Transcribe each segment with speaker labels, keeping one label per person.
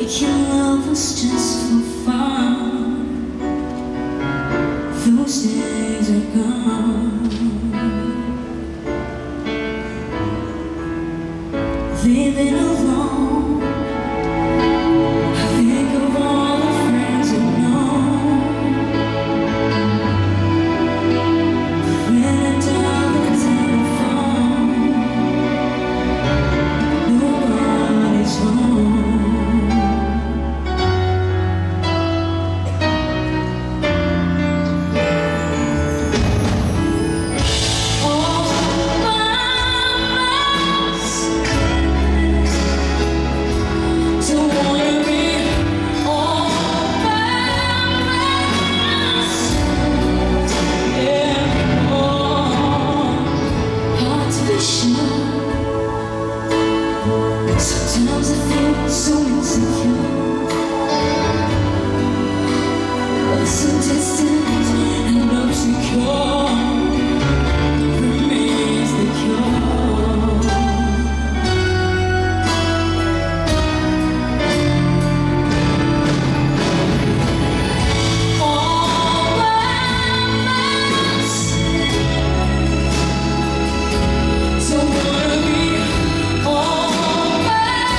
Speaker 1: Making love was just for fun. Those days are gone. Living alone, I think of all the friends I've known. When I dial the telephone, nobody's home. Sometimes I feel so insecure, but so distant and obscure. Remains the cure. All by myself, don't wanna be all by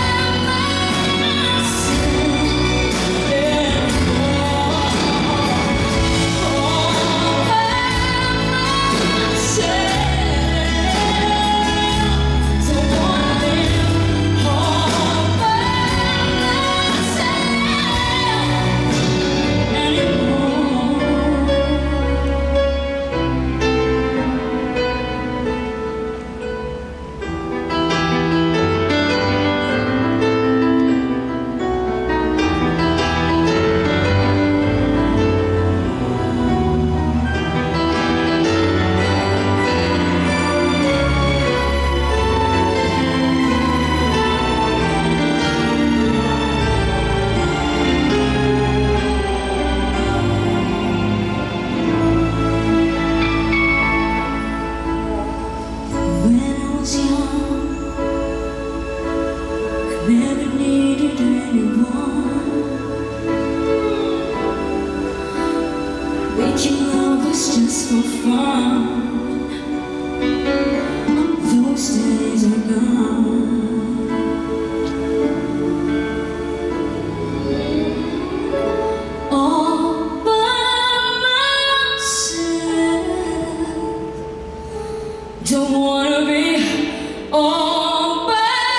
Speaker 1: never needed anyone. Making love was just for fun. Those days are gone. All by myself, don't wanna be all by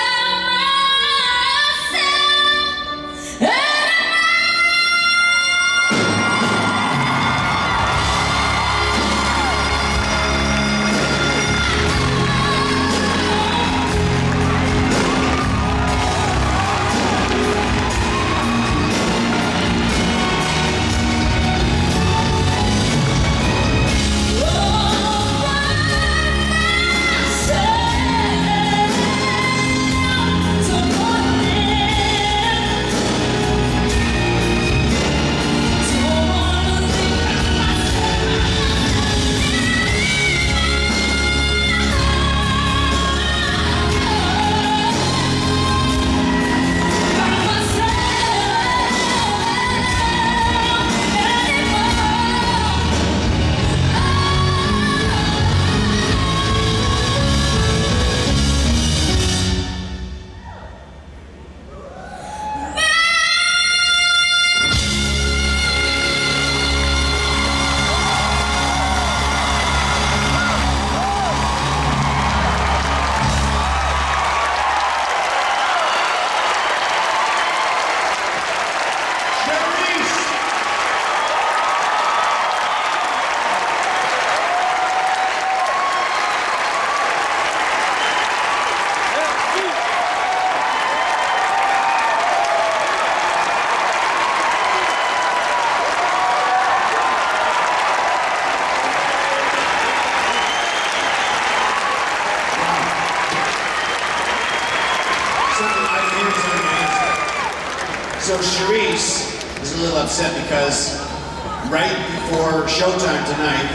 Speaker 2: So Charice is a little upset because right before showtime tonight,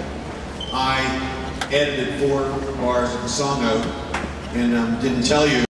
Speaker 2: I edited 4 bars of the song out and didn't tell you.